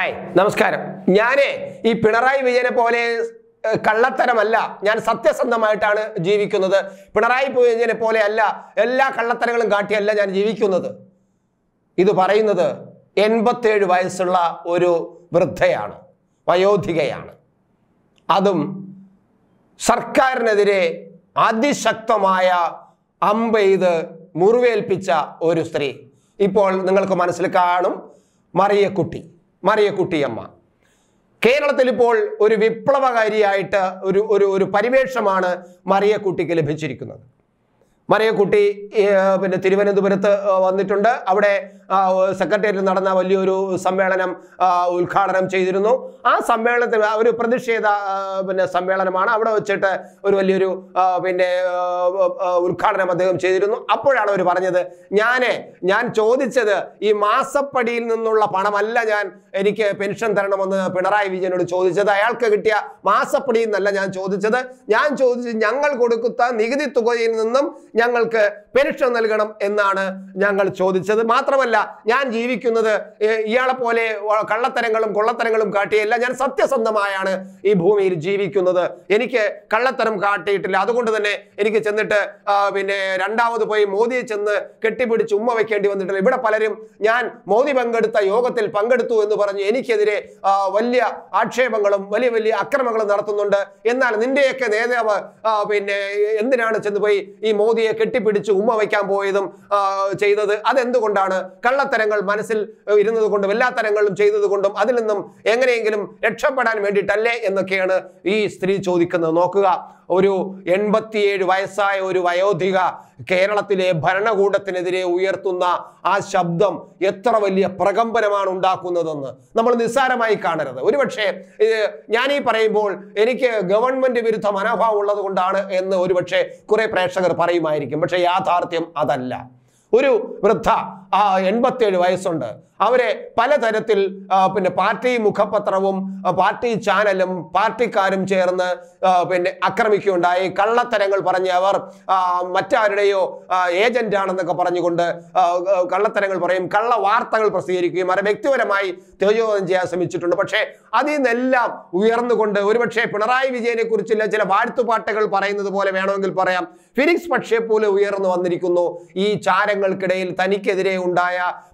Hi നമസ്കാരം. ഞാനേ ഈ പിണറായി വിജയനെ പോലെ കള്ളത്തരമല്ല, ഞാൻ സത്യസന്ധമായിട്ടാണ് ജീവിക്കുന്നത്. പിണറായി വിജയനെ പോലെ അല്ല, എല്ലാ കള്ളത്തരങ്ങളും കാട്ടിയല്ല ഞാൻ ജീവിക്കുന്നത്. ഇത് പറയുന്നത് 87 വയസ്സുള്ള ഒരു വൃദ്ധയാണ്, വയോധികയാണ്. അതും സർക്കാരിനെതിരെ അതിശക്തമായ അമ്പെയ്ത് മുറിവേൽപ്പിച്ച ഒരു സ്ത്രീ. ഇപ്പോൾ നിങ്ങൾക്ക് മനസ്സിൽ കാണും, മറിയക്കുട്ടിയമ്മ. കേരളത്തിൽ ഇപ്പോൾ ഒരു വിപ്ലവകാരിയായിട്ട് ഒരു പരിവേഷമാണ് മറിയക്കുട്ടിക്ക് ലഭിച്ചിരിക്കുന്നത്. മറിയക്കുട്ടി പിന്നെ തിരുവനന്തപുരത്ത് വന്നിട്ടുണ്ട്. അവിടെ സെക്രട്ടേറിയറ്റിൽ നടന്ന വലിയൊരു സമ്മേളനം ഉദ്ഘാടനം ചെയ്തിരുന്നു. ആ സമ്മേളനത്തിൽ ഒരു പ്രതിഷേധ സമ്മേളനമാണ്. അവിടെ വെച്ചിട്ട് ഒരു വലിയൊരു ഉദ്ഘാടനം അദ്ദേഹം ചെയ്തിരുന്നു. അപ്പോഴാണ് അവർ പറഞ്ഞത്, ഞാൻ ചോദിച്ചത് ഈ മാസപ്പടിയിൽ നിന്നുള്ള പണമല്ല, എനിക്ക് പെൻഷൻ തരണമെന്ന് പിണറായി വിജയനോട് ചോദിച്ചത്. അയാൾക്ക് കിട്ടിയ മാസപ്പടിയിൽ നിന്നല്ല ഞാൻ ചോദിച്ചത് ഞങ്ങൾ കൊടുക്കുന്ന നികുതി തുകയിൽ നിന്നും ഞങ്ങൾക്ക് പെൻഷൻ നൽകണം എന്നാണ് ഞങ്ങൾ ചോദിച്ചത്. മാത്രമല്ല, ഞാൻ ജീവിക്കുന്നത് ഇയാളെ പോലെ കള്ളത്തരങ്ങളും കൊള്ളത്തരങ്ങളും കാട്ടിയല്ല. ഞാൻ സത്യസന്ധമായാണ് ഈ ഭൂമിയിൽ ജീവിക്കുന്നത്. എനിക്ക് കള്ളത്തരം കാട്ടിയിട്ടില്ല. അതുകൊണ്ട് തന്നെ എനിക്ക് ചെന്നിട്ട് രണ്ടാമത് പോയി മോദിയെ ചെന്ന് കെട്ടിപ്പിടിച്ച് ഉമ്മ വയ്ക്കേണ്ടി വന്നിട്ടില്ല. ഇവിടെ പലരും ഞാൻ മോദി പങ്കെടുത്ത യോഗത്തിൽ പങ്കെടുത്തു എന്ന് പറഞ്ഞ് എനിക്കെതിരെ വലിയ ആക്ഷേപങ്ങളും വലിയ അക്രമങ്ങളും നടത്തുന്നുണ്ട്. എന്നാൽ നിന്റെയൊക്കെ നേതാവ് എന്തിനാണ് ചെന്ന് പോയി ഈ മോദിയെ കെട്ടിപ്പിടിച്ച് ഉമ്മ വയ്ക്കാൻ പോയതും ചെയ്തത്? അതെന്തുകൊണ്ടാണ്? കള്ളത്തരങ്ങൾ മനസ്സിൽ ഇരുന്നത് കൊണ്ടും എല്ലാ തരങ്ങളും ചെയ്തത് കൊണ്ടും അതിൽ നിന്നും എങ്ങനെയെങ്കിലും രക്ഷപ്പെടാൻ വേണ്ടിയിട്ടല്ലേ എന്നൊക്കെയാണ് ഈ സ്ത്രീ ചോദിക്കുന്നത്. നോക്കുക, ഒരു 87 വയസ്സായ ഒരു വയോധിക കേരളത്തിലെ ഭരണകൂടത്തിനെതിരെ ഉയർത്തുന്ന ആ ശബ്ദം എത്ര വലിയ പ്രകമ്പനമാണ് ഉണ്ടാക്കുന്നതെന്ന് നമ്മൾ നിസ്സാരമായി കാണരുത്. ഒരുപക്ഷെ ഞാൻ ഈ പറയുമ്പോൾ എനിക്ക് ഗവൺമെന്റ് വിരുദ്ധ മനോഭാവം ഉള്ളത് കൊണ്ടാണ് എന്ന് ഒരുപക്ഷെ കുറെ പ്രേക്ഷകർ പറയുമായിരിക്കും. പക്ഷെ യാഥാർത്ഥ്യം അതല്ല. ഒരു വൃദ്ധ 87 വയസ്സുണ്ട്. അവരെ പലതരത്തിൽ പാർട്ടി മുഖപത്രവും പാർട്ടി ചാനലും പാർട്ടിക്കാരും ചേർന്ന് ആക്രമിക്കുകയുണ്ടായി. കള്ളത്തരങ്ങൾ പറഞ്ഞ് അവർ മറ്റാരുടെയോ ഏജന്റ് ആണെന്നൊക്കെ പറഞ്ഞുകൊണ്ട് കള്ളത്തരങ്ങൾ പറയും, കള്ള വാർത്തകൾ പ്രസിദ്ധീകരിക്കുകയും അവരെ വ്യക്തിപരമായി തേജോവധം ചെയ്യാൻ ശ്രമിച്ചിട്ടുണ്ട്. പക്ഷേ അതിൽ നിന്നെല്ലാം ഉയർന്നുകൊണ്ട് ഒരുപക്ഷെ പിണറായി വിജയനെ കുറിച്ചുള്ള ചില വാഴ്ത്തുപാട്ടുകൾ പറയുന്നത് പോലെ വേണമെങ്കിൽ പറയാം, ഫിനിക്സ് പക്ഷേ പോലെ ഉയർന്നു വന്നിരിക്കുന്നു. ഈ ചാരങ്ങൾക്കിടയിൽ തനിക്കെതിരെ ഉണ്ടായ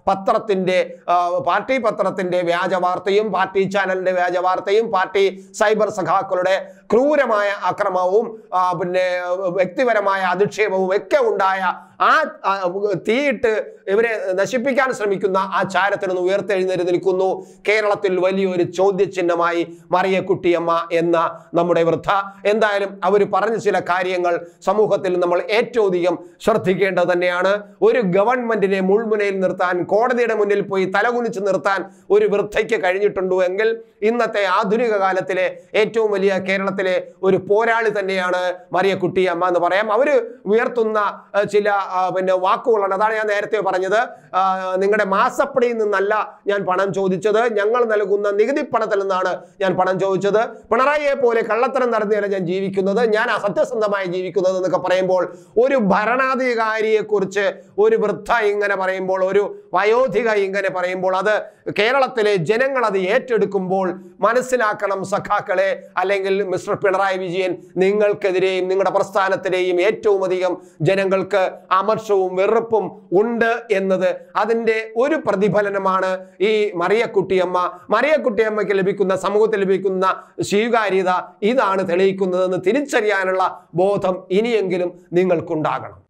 പാർട്ടി പത്രത്തിന്റെ വ്യാജ വാർത്തയും പാർട്ടി ചാനലിന്റെ വ്യാജ വാർത്തയും പാർട്ടി സൈബർ സഖാക്കളുടെ ക്രൂരമായ അക്രമവും വ്യക്തിപരമായ അധിക്ഷേപവും ഒക്കെ ഉണ്ടായ ആ തീയിട്ട് ഇവരെ നശിപ്പിക്കാൻ ശ്രമിക്കുന്ന ആ ചാരത്തിൽ നിന്ന് ഉയർത്തെഴുന്നേറ്റ് നിൽക്കുന്നു കേരളത്തിൽ വലിയൊരു ചോദ്യചിഹ്നമായി മറിയക്കുട്ടിയമ്മ എന്ന നമ്മുടെ വൃദ്ധ. എന്തായാലും അവർ പറഞ്ഞ ചില കാര്യങ്ങൾ സമൂഹത്തിൽ നമ്മൾ ഏറ്റവും അധികം ശ്രദ്ധിക്കേണ്ടത് തന്നെയാണ്. ഒരു ഗവൺമെന്റിനെ മുൾമുനയിൽ നിർത്താൻ, കോടതിയുടെ മുന്നിൽ പോയി തലകുനിച്ച് നിർത്താൻ ഒരു വൃദ്ധയ്ക്ക് കഴിഞ്ഞിട്ടുണ്ടോ എങ്കിൽ ഇന്നത്തെ ആധുനിക കാലത്തിലെ ഏറ്റവും വലിയ കേരളത്തിലെ ഒരു പോരാളി തന്നെയാണ് മറിയക്കുട്ടിയമ്മ എന്ന് പറയാം. അവര് ഉയർത്തുന്ന ചില വാക്കുകളാണ്. അതാണ് ഞാൻ നേരത്തെ പറഞ്ഞത്, നിങ്ങളുടെ മാസപ്പടിയിൽ നിന്നല്ല ഞാൻ പണം ചോദിച്ചത്, ഞങ്ങൾ നൽകുന്ന നികുതി പണത്തിൽ നിന്നാണ് ഞാൻ പണം ചോദിച്ചത്. പിണറായിയെ പോലെ കള്ളത്തരം നടത്തിയല്ല ഞാൻ ജീവിക്കുന്നത്, ഞാൻ അസത്യസന്ധമായി ജീവിക്കുന്നത് എന്നൊക്കെ പറയുമ്പോൾ, ഒരു ഭരണാധികാരിയെ കുറിച്ച് ഒരു വൃദ്ധ ഇങ്ങനെ പറയുമ്പോൾ, ഒരു വയോധിക ഇങ്ങനെ പറയുമ്പോൾ, അത് കേരളത്തിലെ ജനങ്ങൾ അത് ഏറ്റെടുക്കുമ്പോൾ മനസ്സിലാക്കണം സഖാക്കളെ, അല്ലെങ്കിൽ മിസ്റ്റർ പിണറായി വിജയൻ, നിങ്ങൾക്കെതിരെയും നിങ്ങളുടെ പ്രസ്ഥാനത്തിലെയും ഏറ്റവും അധികം ജനങ്ങൾക്ക് അമർഷവും വെറുപ്പും ഉണ്ട് എന്നത് അതിൻ്റെ ഒരു പ്രതിഫലനമാണ് ഈ മറിയക്കുട്ടിയമ്മയ്ക്ക് ലഭിക്കുന്ന, സമൂഹത്തിൽ ലഭിക്കുന്ന സ്വീകാര്യത ഇതാണ് തെളിയിക്കുന്നതെന്ന് തിരിച്ചറിയാനുള്ള ബോധം ഇനിയെങ്കിലും നിങ്ങൾക്കുണ്ടാകണം.